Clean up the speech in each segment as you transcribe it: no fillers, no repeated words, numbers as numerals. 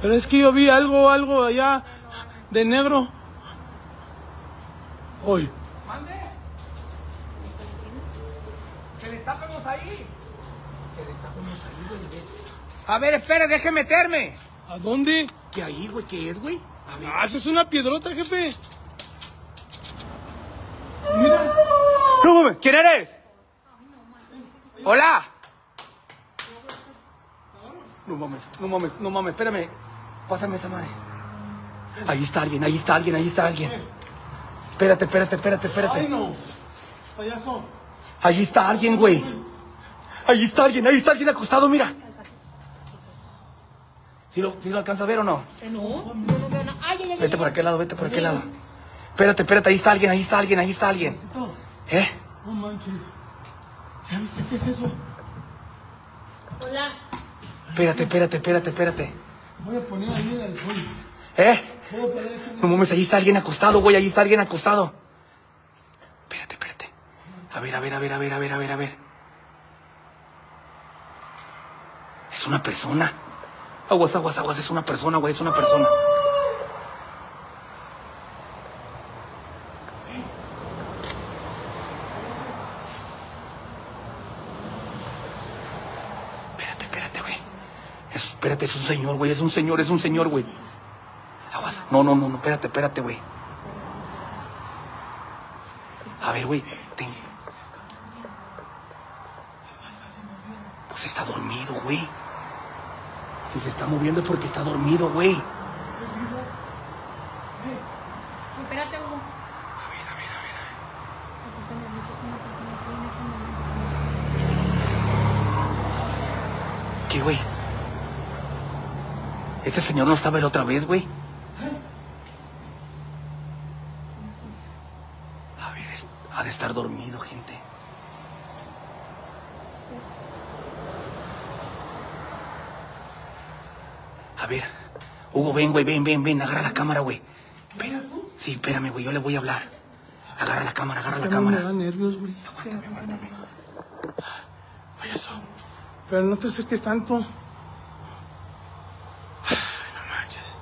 Pero es que yo vi algo allá de negro. Hoy. ¿Mande? ¿Que le tapemos ahí? Que le tapemos ahí, güey. A ver, espera, deje meterme. ¿A dónde? ¿Qué ahí, güey? ¿Qué es, güey? A ver. Ah, esa es una piedrota, jefe. Mira. No, ¿quién eres? Hola. No mames, espérame. Pásame esa madre. Ahí está alguien. Espérate. Ay, no. Payaso. Ahí está alguien, güey. Ahí está alguien acostado, mira. ¿Sí lo alcanzas a ver o no? No, yo no veo nada. Ay, ay. Vete por aquel lado. Espérate, ahí está alguien. ¿Eh? No manches. ¿Ya viste qué es eso? Hola. Espérate. Voy a poner ahí en el sol. ¿Eh? No mames, ahí está alguien acostado, güey, Espérate. A ver. Es una persona. Aguas, es una persona, güey, Espérate, güey. Espérate, es un señor, güey. Aguas. No, espérate, güey. A ver, güey. Pues está dormido, güey. Si se está moviendo es porque está dormido, güey. Espérate, Hugo. A ver. ¿Qué, güey? Este señor no estaba la otra vez, güey. A ver, ha de estar dormido, gente. A ver, Hugo, ven, güey, ven, agarra la cámara, güey. Sí, espérame, güey, yo le voy a hablar. Agarra la cámara. Me da nervios, güey. Aguántame. Payaso. Pero no te acerques tanto. No manches.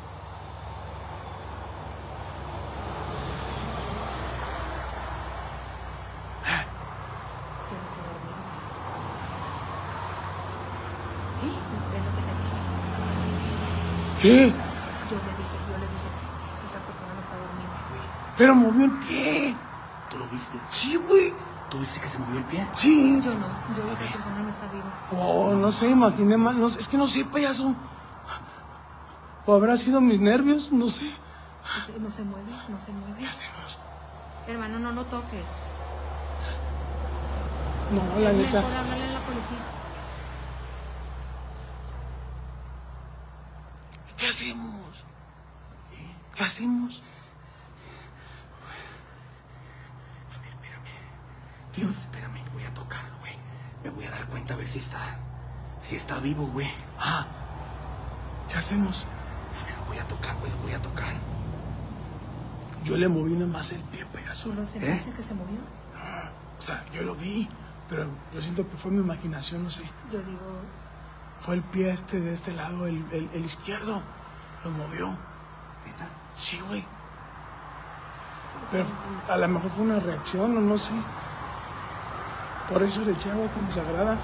¿Qué? Yo le dije, esa persona no está dormida. Pero movió el pie. ¿Tú lo viste? Sí, güey. ¿Tú viste que se movió el pie? Sí. Yo esa persona no está viva. Oh, no sé, imaginé mal. No sé, es que no sé, payaso. ¿O habrá sido mis nervios? No sé. No se mueve. ¿Qué hacemos? Hermano, no lo toques. No, la neta. Mejor háblale a la policía. ¿Qué hacemos? ¿Qué hacemos? A ver, espérame. Dios, espérame, voy a tocarlo, güey. Me voy a dar cuenta a ver si está vivo, güey. ¿Qué hacemos? A ver, lo voy a tocar, güey, Yo le moví nada más el pie, payaso. ¿Lo sentiste que se movió? O sea, yo lo vi, pero yo siento que fue mi imaginación, no sé. Yo digo, Fue el pie de este lado, el izquierdo. Lo movió. ¿Neta? Sí, güey. Pero a lo mejor fue una reacción o no sé. Por eso le eché agua consagrada.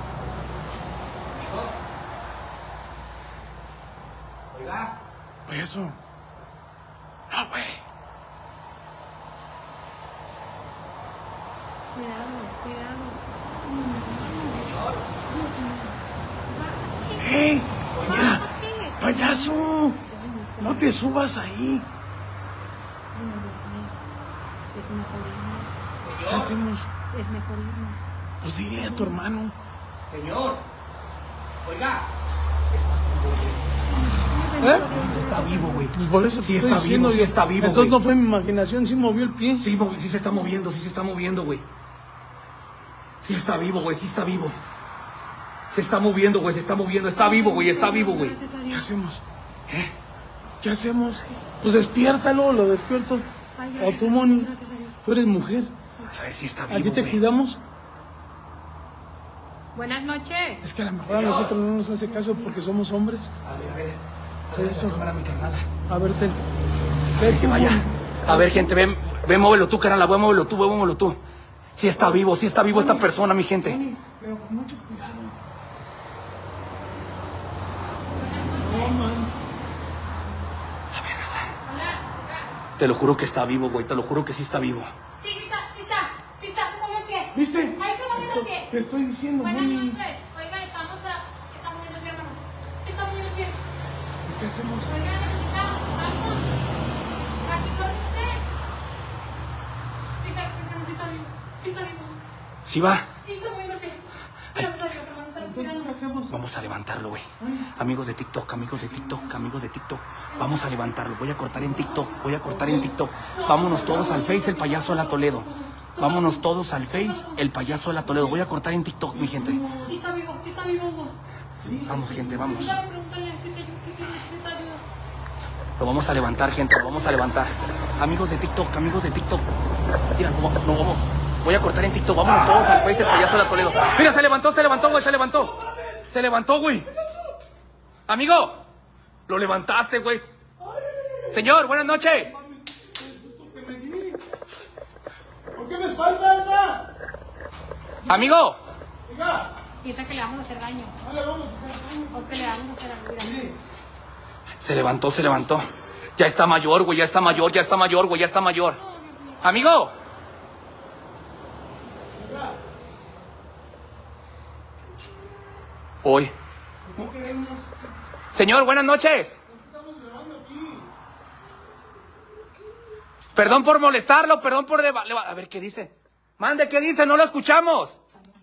Oiga. Payaso. No, güey. cuidado. ¡Ey! Mira, payaso. No te subas ahí. Ay, no, Dios mío. Es mejor irnos. ¿Qué hacemos? Es mejor irnos. Pues dile a tu hermano. Señor. Oiga. Está vivo, güey. Pues por eso Sí te estoy está diciendo, vivo, sí está vivo, Entonces güey. no fue mi imaginación, sí movió el pie. Sí, sí se está moviendo, güey. Sí está vivo, güey, sí está vivo. Se está moviendo, güey, Está vivo, güey. Gracias a ¿Qué Dios. hacemos? ¿Qué hacemos? Pues despiértalo, lo despierto. Ay, O tú, Moni. gracias a Dios. Tú eres mujer. A ver si está vivo, Aquí te güey. cuidamos. Buenas noches. Es que a lo mejor a nosotros no nos hace caso porque somos hombres. A ver. Eso. Cámara, mi carnala. A ver, ten. Que vaya. A ver, gente, ven, muévelo tú, carnala, muévelo tú. Sí está vivo esta persona, mi gente. Tony, pero con mucho cuidado. No manches. Te lo juro que está vivo, güey, te lo juro que sí está vivo. Sí está, se movió el pie. ¿Viste? Ahí se movió el pie. Te estoy diciendo, Buenas Moni. noches. Oiga, está moviendo el pie, hermano. Está moviendo el pie. ¿Qué hacemos? Oiga, necesita algo. Aquí duerme usted. Sí está vivo. ¿Sí va? Sí está moviendo el pie. Gracias a Dios, hermano, está Entonces, ¿qué respirando. hacemos? Vamos a levantarlo, güey. Amigos de TikTok. Vamos a levantarlo. Voy a cortar en TikTok. Vámonos todos al Face, el payaso de la Toledo. Vámonos todos al Face, el payaso de la Toledo. Voy a cortar en TikTok, mi gente. Sí está vivo, Hugo. Vamos, gente, vamos. Pregúntale que necesita ayuda. Lo vamos a levantar, gente, lo vamos a levantar. Amigos de TikTok. Mira, no vamos. Voy a cortar en TikTok. Vámonos todos al Face, el payaso de la Toledo. Mira, se levantó, güey. Amigo, lo levantaste, güey. Señor, buenas noches. ¿Por qué me espanta, Amigo. Venga, Piensa que le vamos a hacer daño. no le vamos a hacer daño. O que le vamos a hacer algo. Mira. Sí. Se levantó. Ya está mayor, güey, ya está mayor. Amigo. Hoy. No queremos. Señor, buenas noches. Estamos grabando aquí. Perdón por molestarlo, A ver, ¿qué dice? Mande, ¿qué dice? No lo escuchamos.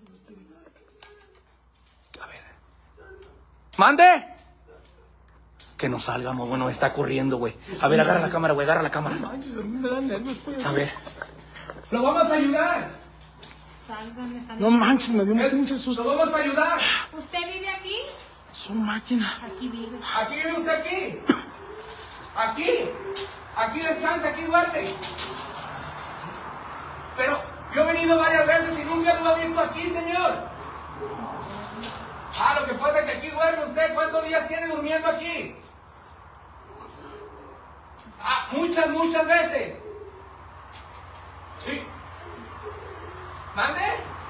A ver. Mande. Que nos salgamos, bueno, está corriendo, güey. A ver, agarra la cámara, güey, agarra la cámara. No manches, a mí me dan nervios, pues. A ver. ¡Lo vamos a ayudar! Salgan, están. No manches, me dio un pinche susto. ¡Lo vamos a ayudar! ¿Usted vive aquí? Son máquinas. Aquí vive. ¿Aquí vive usted aquí? ¿Aquí? Aquí descansa, aquí duerme. Pero yo he venido varias veces y nunca lo he visto aquí, señor. Lo que pasa es que aquí duerme usted. ¿Cuántos días tiene durmiendo aquí? Muchas veces. Sí. ¿Mande?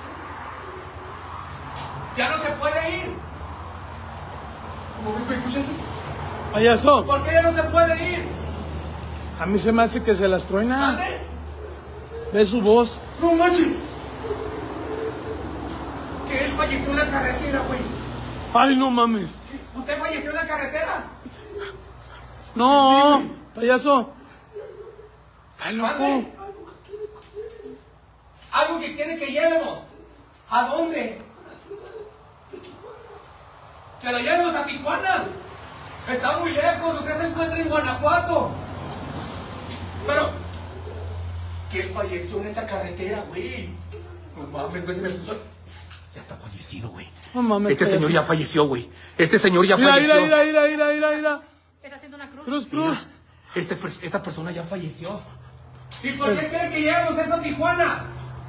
Ya no se puede ir. ¿Cómo ves, escuchas? Payaso, ¿Por qué ya no se puede ir? a mí se me hace que se las truena. ¿Mande? Ve su voz. No manches. Que él falleció en la carretera, güey. Ay, no mames. ¿Usted falleció en la carretera? No, payaso. Está loco. ¿Mande? Algo que quiere que llevemos. ¿A dónde? Que lo llevemos a Tijuana. Está muy lejos. Usted se encuentra en Guanajuato. Pero que él falleció en esta carretera, güey. No mames, güey, se me puso. Ya está fallecido, güey. No mames, Este señor payaso. ya falleció, güey. Este señor ya Mira, falleció. mira. Está haciendo una cruz. Cruz. Esta persona ya falleció. ¿Y por qué quiere que llevemos eso a Tijuana?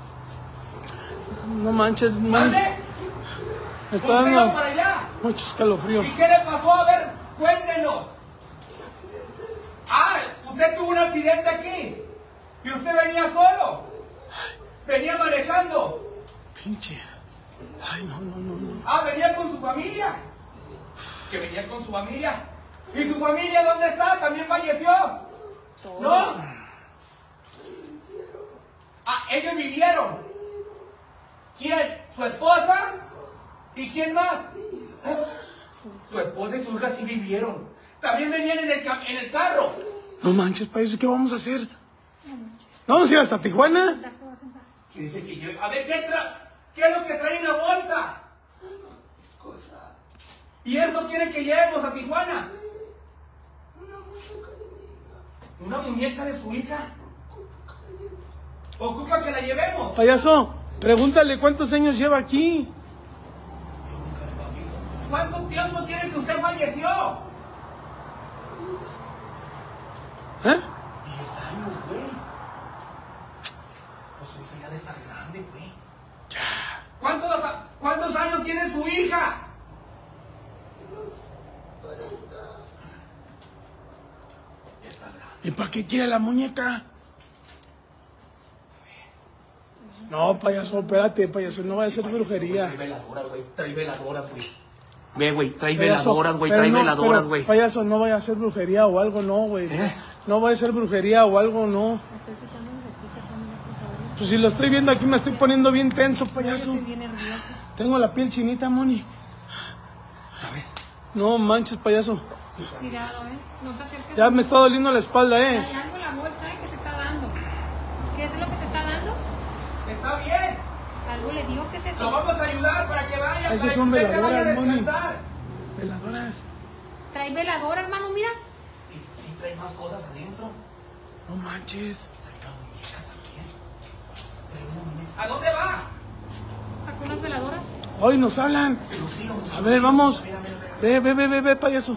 No manches, ¿Mande? me está ¿Usted iba dando para allá? mucho escalofrío. ¿Y qué le pasó? A ver, cuéntenos. Usted tuvo un accidente aquí. Y usted venía solo. Venía manejando. Pinche. Ay, no. Venía con su familia. Que venía con su familia. ¿Y su familia dónde está? ¿También falleció? ¿No? Ellos vivieron. ¿Quién? ¿Su esposa? ¿Y quién más? Su esposa y su hija sí vivieron. También venían en el carro. No manches, payaso, ¿qué vamos a hacer? ¿Vamos a ir hasta Tijuana? Se va a sentar. Que dice que yo... A ver, ¿qué es lo que trae en la bolsa? ¿Y eso quiere que llevemos a Tijuana? ¿Una muñeca de su hija? ¿Ocupa que la llevemos? Payaso, pregúntale cuántos años lleva aquí. ¿Cuánto tiempo tiene que usted falleció? 10 años, güey. Pues su hija ya debe estar grande, güey. ¿Cuántos años tiene su hija? ¿Y para qué quiere la muñeca? No, payaso, espérate, payaso, no vaya a ser brujería. Trae veladoras, güey. Trae veladoras, güey. Ve, güey, trae Payaso, veladoras, güey. pero Trae no, veladoras, pero, güey. payaso, no vaya a ser brujería o algo, no, güey. ¿Eh? No vaya a ser brujería o algo, no. Estoy quitando mi vestita, Pamela, por favor. Pues si lo estoy viendo aquí me estoy poniendo bien tenso, payaso. Estoy bien nerviosa. Tengo la piel chinita, Moni. ¿Sabes? No manches, payaso. Cuidado, no te acerques. Ya me está doliendo la espalda, Hay algo en la bolsa que te está dando. ¿Qué es lo que te está dando? Está bien. Algo le digo que es eso. Lo vamos a ayudar para que vaya. Esas para son que usted se vaya a veladoras, Moni. descansar. Veladoras. Trae veladora, hermano, mira. Y trae más cosas adentro. No manches. Trae una muñeca también. Trae una muñeca. ¿A dónde va? Sacó unas veladoras. Hoy nos hablan. Lucío. A ver, vamos. Ve, payaso.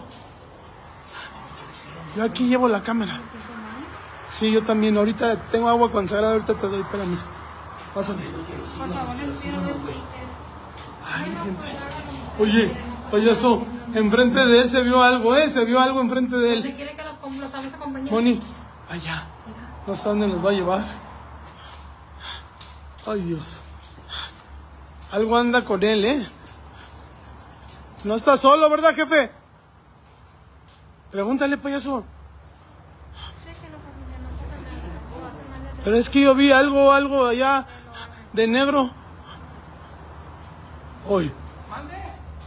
Yo aquí llevo la cámara. Me siento mal. Sí, yo también. Ahorita tengo agua consagrada, ahorita te doy, espérame. Pásame. Por favor, les pido de sticker. Ay, Bueno, gente. pues háganlo. Oye, payaso, enfrente de él se vio algo, ¿eh? Se vio algo enfrente de ¿Dónde él. quiere que los vamos a acompañar? Moni, allá. No sé dónde nos va a llevar. Ay, Dios. Algo anda con él, ¿eh? No está solo, ¿verdad, jefe? Pregúntale, payaso. Déjenlo, familia, no pasa nada. Lo hacen mal desde Pero es que yo vi algo allá de negro. Hoy. Mande.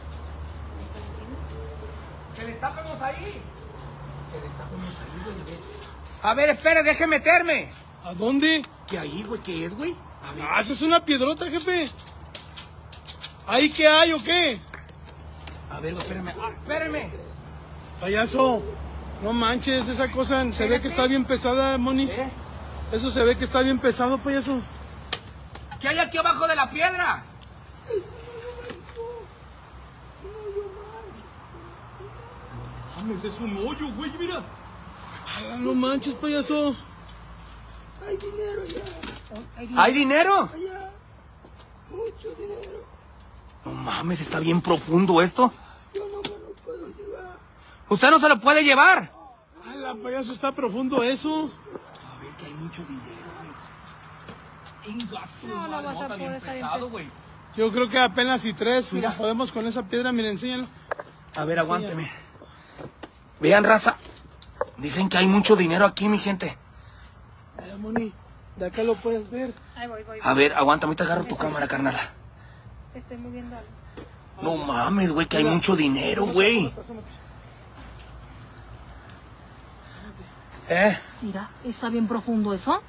Que le tapemos ahí. Que le tapemos ahí, güey. A ver, espere, deje meterme. ¿A dónde? ¿Qué ahí, güey? ¿Qué es, güey? A ver. Ah, esa es una piedrota, jefe. ¿Ahí qué hay o qué? A ver, güey, espérame. Ah, espérame. Payaso, no manches, esa cosa se ve que está bien pesada, Moni. ¿Eh? Eso se ve que está bien pesado, payaso. ¿Qué hay aquí abajo de la piedra? No mames, es un hoyo, güey, mira. Ah, no manches, payaso. ¿Hay dinero? Mucho dinero. No mames, está bien profundo esto. Yo no me lo puedo llevar. ¿Usted no se lo puede llevar? La payaso, está profundo eso. A ver, que hay mucho dinero, güey. No vas a poder estar pesado, güey. Yo creo que apenas y tres. Mira. Nos podemos con esa piedra, mira, enséñalo. A ver, aguánteme. Vean, raza. Dicen que hay mucho dinero aquí, mi gente. Mira, Moni, de acá lo puedes ver. Ahí voy. A ver, aguanta, ahorita agarro tu cámara, carnala. Estoy moviendo algo. No mames, güey, que hay mucho dinero, güey. Mira, está bien profundo eso.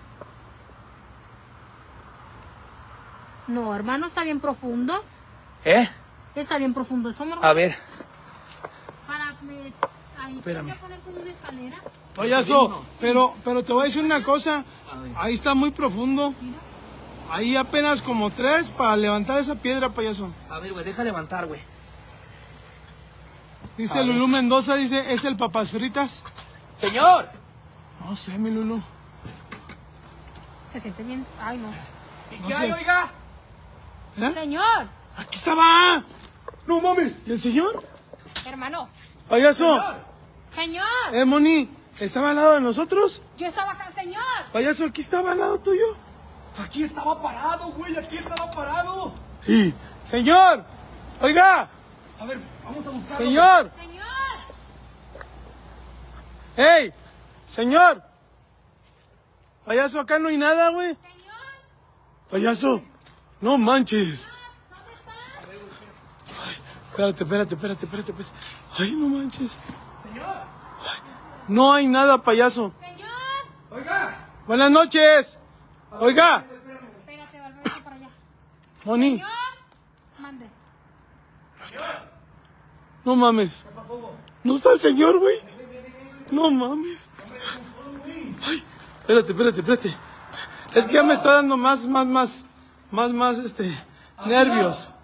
No, hermano, está bien profundo. Está bien profundo eso, hermano. A ver. Ahí Espérame. tengo que poner como una escalera. Payaso, pero te voy a decir una cosa. A ver. Ahí está muy profundo. Mira. Ahí apenas como 3 para levantar esa piedra, payaso. A ver, güey, deja levantar, güey. Dice A ver. Lulú Mendoza, dice, ¿es el papas fritas? ¡Señor! No sé, mi Lulú. Se siente bien. Ay, no. ¿Y No qué sé. hay, oiga? ¿Eh? Señor, ¡Aquí estaba! ¡No mames! ¿Y el señor? hermano. ¡Payaso! Señor, Moni, ¿estaba al lado de nosotros? yo estaba acá, señor. Payaso, aquí estaba al lado tuyo. Aquí estaba parado, güey, aquí estaba parado. Y... ¡Señor! ¡Oiga! A ver, vamos a buscarlo. ¡Señor! Señor, ¡Ey! ¡Señor! Payaso, acá no hay nada, güey. señor, Payaso, no manches. ¿dónde está? Espérate. Ay, no manches. Ay, no hay nada, payaso. Señor. Oiga. Buenas noches. Oiga, Espérate, Valverde, para allá. Moni, Señor, mande. no mames. No está el señor, güey. No mames. Ay, espérate. Es que ya me está dando más, nervios.